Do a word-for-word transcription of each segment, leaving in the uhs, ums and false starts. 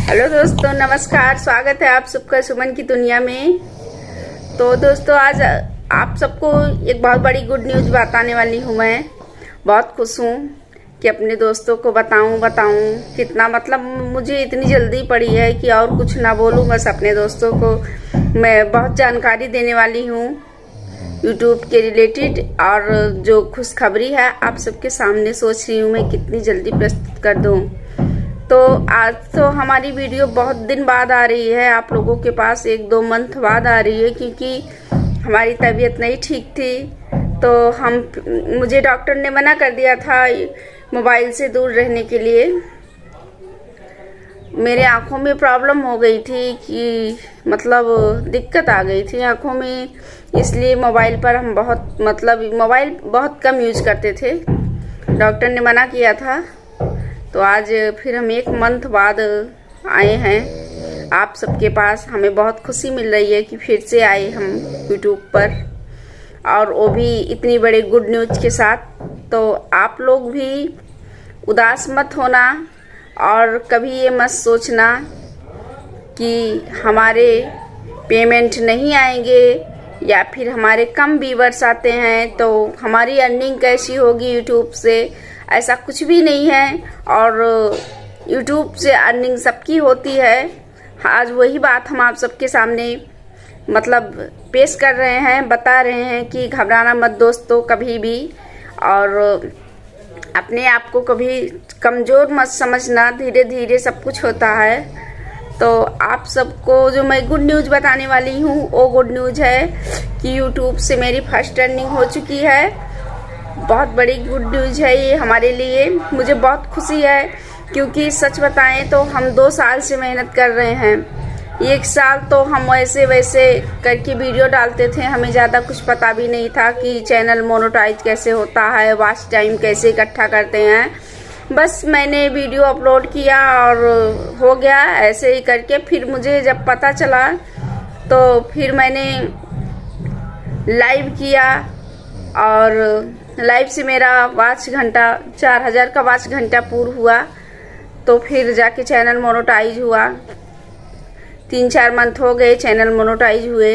Hello दोस्तों, नमस्कार। स्वागत है आप सबका सुमन की दुनिया में। तो दोस्तों, आज आप सबको एक बहुत बड़ी गुड न्यूज़ बताने वाली हूँ। मैं बहुत खुश हूँ कि अपने दोस्तों को बताऊँ बताऊँ कितना, मतलब मुझे इतनी जल्दी पड़ी है कि और कुछ ना बोलूँ, बस अपने दोस्तों को मैं बहुत जानकारी देने वाली हूँ यूट्यूब के रिलेटेड। और जो खुशखबरी है आप सबके सामने सोच रही हूँ मैं कितनी जल्दी प्रस्तुत कर दूँ। तो आज तो हमारी वीडियो बहुत दिन बाद आ रही है आप लोगों के पास, एक दो मंथ बाद आ रही है, क्योंकि हमारी तबीयत नहीं ठीक थी। तो हम मुझे डॉक्टर ने मना कर दिया था मोबाइल से दूर रहने के लिए। मेरे आँखों में प्रॉब्लम हो गई थी कि मतलब दिक्कत आ गई थी आँखों में, इसलिए मोबाइल पर हम बहुत मतलब मोबाइल बहुत कम यूज करते थे। डॉक्टर ने मना किया था। तो आज फिर हम एक मंथ बाद आए हैं आप सबके पास। हमें बहुत खुशी मिल रही है कि फिर से आए हम यूट्यूब पर, और वो भी इतनी बड़े गुड न्यूज़ के साथ। तो आप लोग भी उदास मत होना और कभी ये मत सोचना कि हमारे पेमेंट नहीं आएंगे या फिर हमारे कम व्यूअर्स आते हैं तो हमारी अर्निंग कैसी होगी यूट्यूब से। ऐसा कुछ भी नहीं है, और यूट्यूब से अर्निंग सबकी होती है। आज वही बात हम आप सबके सामने मतलब पेश कर रहे हैं, बता रहे हैं कि घबराना मत दोस्तों कभी भी, और अपने आप को कभी कमज़ोर मत समझना। धीरे धीरे सब कुछ होता है। तो आप सबको जो मैं गुड न्यूज़ बताने वाली हूँ वो गुड न्यूज़ है कि यूट्यूब से मेरी फर्स्ट अर्निंग हो चुकी है। बहुत बड़ी गुड न्यूज़ है ये हमारे लिए। मुझे बहुत खुशी है, क्योंकि सच बताएं तो हम दो साल से मेहनत कर रहे हैं। एक साल तो हम वैसे वैसे करके वीडियो डालते थे, हमें ज़्यादा कुछ पता भी नहीं था कि चैनल मोनेटाइज कैसे होता है, वॉच टाइम कैसे इकट्ठा करते हैं। बस मैंने वीडियो अपलोड किया और हो गया ऐसे ही करके। फिर मुझे जब पता चला तो फिर मैंने लाइव किया, और लाइव से मेरा वाच घंटा चार हजार का वाच घंटा पूर्ण हुआ। तो फिर जाके चैनल मोनेटाइज हुआ। तीन चार मंथ हो गए चैनल मोनेटाइज हुए।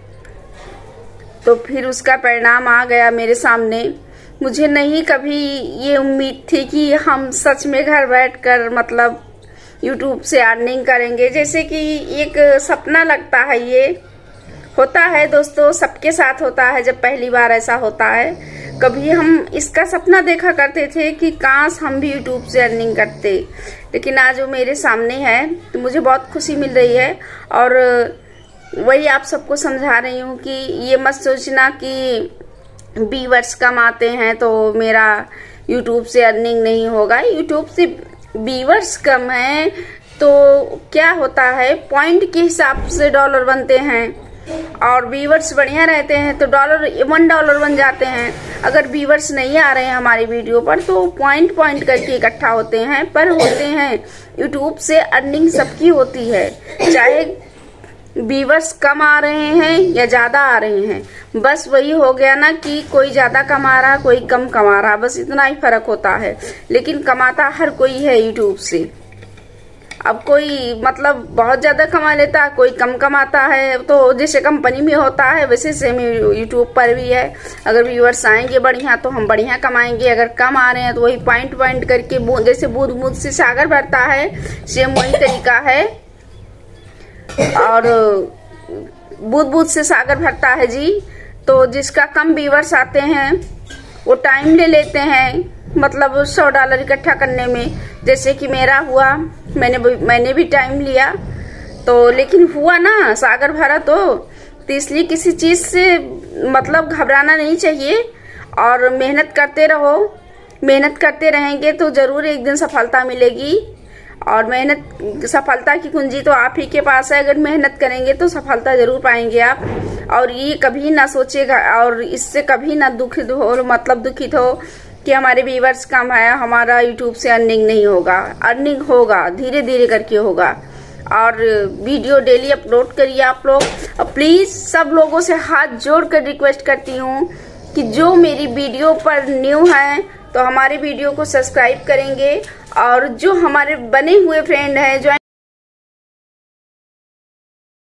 तो फिर उसका परिणाम आ गया मेरे सामने। मुझे नहीं कभी ये उम्मीद थी कि हम सच में घर बैठकर मतलब यूट्यूब से अर्निंग करेंगे। जैसे कि एक सपना लगता है, ये होता है दोस्तों, सबके साथ होता है जब पहली बार ऐसा होता है। कभी हम इसका सपना देखा करते थे कि काश हम भी यूट्यूब से अर्निंग करते, लेकिन आज वो मेरे सामने है तो मुझे बहुत खुशी मिल रही है। और वही आप सबको समझा रही हूँ कि ये मत सोचना कि व्यूअर्स कम आते हैं तो मेरा यूट्यूब से अर्निंग नहीं होगा। यूट्यूब से व्यूअर्स कम हैं तो क्या होता है, पॉइंट के हिसाब से डॉलर बनते हैं, और व्यूअर्स बढ़िया रहते हैं तो डॉलर वन डॉलर बन जाते हैं। अगर व्यूअर्स नहीं आ रहे हैं हमारी वीडियो पर तो पॉइंट पॉइंट करके इकट्ठा होते हैं, पर होते हैं। यूट्यूब से अर्निंग सबकी होती है, चाहे व्यूअर्स कम आ रहे हैं या ज़्यादा आ रहे हैं। बस वही हो गया ना कि कोई ज़्यादा कमा रहा कोई कम कमा रहा, बस इतना ही फर्क होता है। लेकिन कमाता हर कोई है यूट्यूब से। अब कोई मतलब बहुत ज़्यादा कमा लेता, कोई कम कमाता है। तो जैसे कंपनी में होता है वैसे सेम यूट्यूब पर भी है। अगर व्यूअर्स आएंगे बढ़िया तो हम बढ़िया कमाएंगे, अगर कम आ रहे हैं तो वही पॉइंट पॉइंट करके जैसे बूंद बूंद से सागर भरता है, सेम वही तरीका है। और बूंद बूंद से सागर भरता है जी। तो जिसका कम व्यूअर्स आते हैं वो टाइम ले लेते हैं, मतलब सौ डॉलर इकट्ठा करने में। जैसे कि मेरा हुआ, मैंने मैंने भी टाइम लिया तो, लेकिन हुआ ना, सागर भरा। तो, तो इसलिए किसी चीज़ से मतलब घबराना नहीं चाहिए, और मेहनत करते रहो। मेहनत करते रहेंगे तो ज़रूर एक दिन सफलता मिलेगी। और मेहनत, सफलता की कुंजी तो आप ही के पास है। अगर मेहनत करेंगे तो सफलता ज़रूर पाएंगे आप। और ये कभी ना सोचेगा और इससे कभी ना दुखित हो, मतलब दुखित हो कि हमारे व्यूअर्स कम है, हमारा यूट्यूब से अर्निंग नहीं होगा। अर्निंग होगा, धीरे धीरे करके होगा। और वीडियो डेली अपलोड करिए आप लोग। और प्लीज़ सब लोगों से हाथ जोड़ कर रिक्वेस्ट करती हूँ कि जो मेरी वीडियो पर न्यू है तो हमारे वीडियो को सब्सक्राइब करेंगे, और जो हमारे बने हुए फ्रेंड हैं, जो